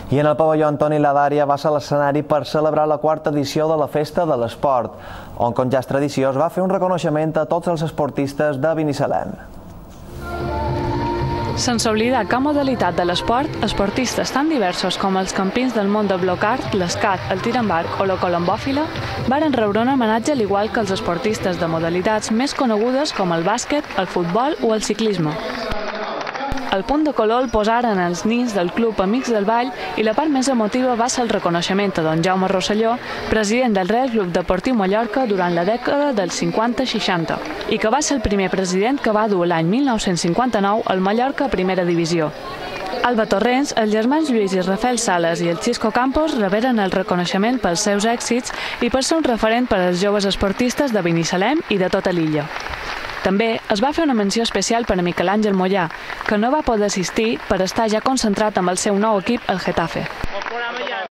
I en el pavelló Antoni Ladària va ser l'escenari per celebrar la quarta edició de la Festa de l'Esport, on, com ja és tradició, es va fer un reconeixement a tots els esportistes de Binissalem. Sense oblidar que a modalitat de l'esport, esportistes tan diversos com els campins del món de blocart, l'escat, el tir amb arc o la colombòfila varen rebre un homenatge al igual que els esportistes de modalitats més conegudes com el bàsquet, el futbol o el ciclisme. El punt de color el posaren els nins del Club Amics del Vall i la part més emotiva va ser el reconeixement a don Jaume Rosselló, president del Real Club Deportiu Mallorca durant la dècada dels 50-60 i que va ser el primer president que va dur l'any 1959 al Mallorca a primera divisió. Alba Torrents, els germans Lluís i Rafael Sales i el Xisco Campos reberen el reconeixement pels seus èxits i per ser un referent per als joves esportistes de Binissalem i de tota l'illa. També es va fer una menció especial per a Miquel Àngel Mollà, que no va poder assistir per estar ja concentrat amb el seu nou equip, el Getafe.